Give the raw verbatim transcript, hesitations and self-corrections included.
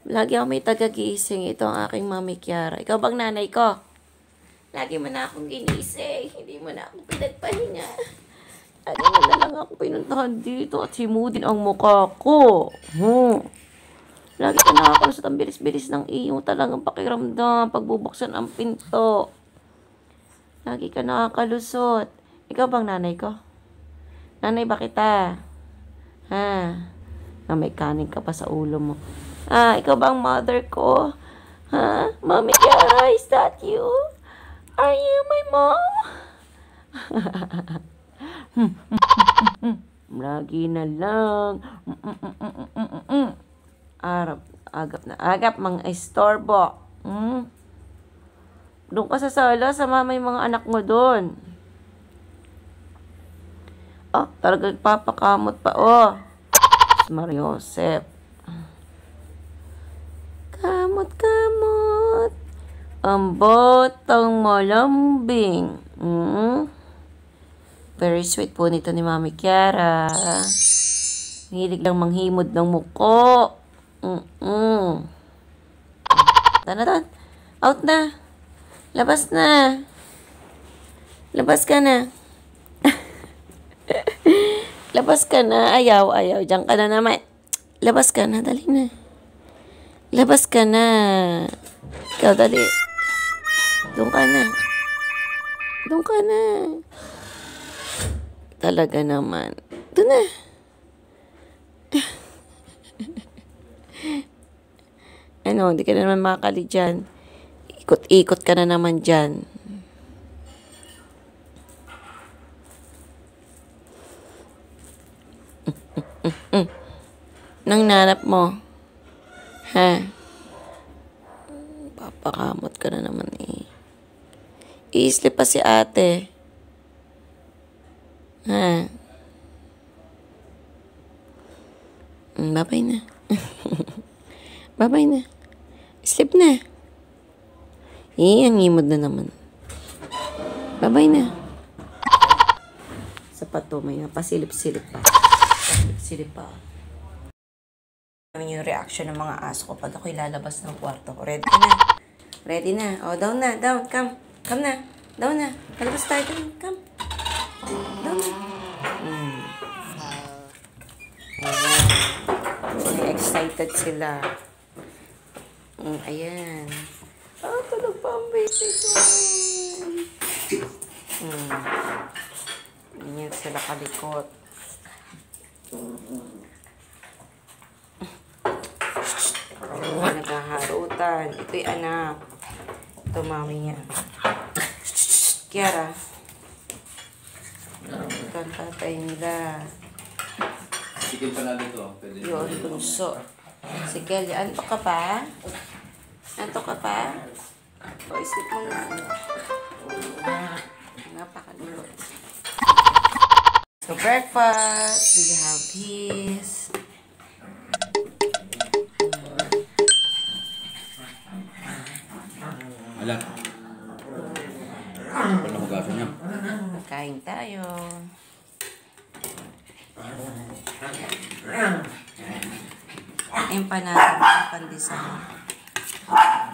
Lagi ako may tagagising. Ito ang aking Mami Kiara. Ikaw bang nanay ko? Lagi mo na akong ginising. Hindi mo na akong pinagpahinga. Lagi mo na lang ako pinuntahan dito. At himudin ang mukha ko. Hmm. Lagi ka nakakalusot ang bilis-bilis ng iyo. Talagang pakiramdam. Pagbubuksan ang pinto. Lagi ka nakakalusot. Ikaw bang nanay ko? Nanay ba kita? Ha? Ah, may kanin ka pa sa ulo mo. Ah, ikaw bang mother ko? Ha? Mami Kiara, is that you? Are you my mom? Lagi na lang. Arap, agap na agap, mga estorbo. Hmm? Doon ka sa sala, sama may mga anak mo doon. Ah, talaga papakamot pa, oh. Mario Joseph. Kamot, kamot. Ang botang malambing. Mm. Very sweet po nito ni Mami Kiara. Hilig lang manghimod ng muko. Mm-mm. Tanaran. Out na. Labas na. Labas ka na. Labas ka na. Ayaw, ayaw. Diyan ka na naman. Labas ka na. Dali na. Labas ka na. Ikaw, dali. Doon ka na. Doon ka na. Talaga naman. Doon na. Ano, hindi ka na naman makakali dyan. Ikot-ikot ka na naman dyan. Nang nanap mo. Ha? Papakamot ka na naman eh. I-sleep pa si ate. Ha? Babay na. Babay na. Sleep na. Eh, ang imod na naman. Babay na. Sapato, may pasilip-silip pa. Pasilip-silip pa. Yung reaction ng mga aso ko pag ako'y lalabas ng kwarto ko. Ready na. Ready na. O, oh, down na. Down. Come. Come na. Down na. Lalabas tayo. Down. Come. Down na. Hmm. Ayan. Excited sila. Hmm, ayan. Ah, tulog pa ang baby ko. Hmm. Ayan sila kalikot. Naghaharutan. Ito'y anak. Ito mami niya. Kiara. Ito ang tatay nila. Sikil pa na dito. Yun, bunso. Si Kelly, anto ka pa? Anto ka pa? O, isip mo na. Napakalimot. So, breakfast. We have this. Alam. Ano mo gaso niya? Kain tayo. Empanada. Pandesal.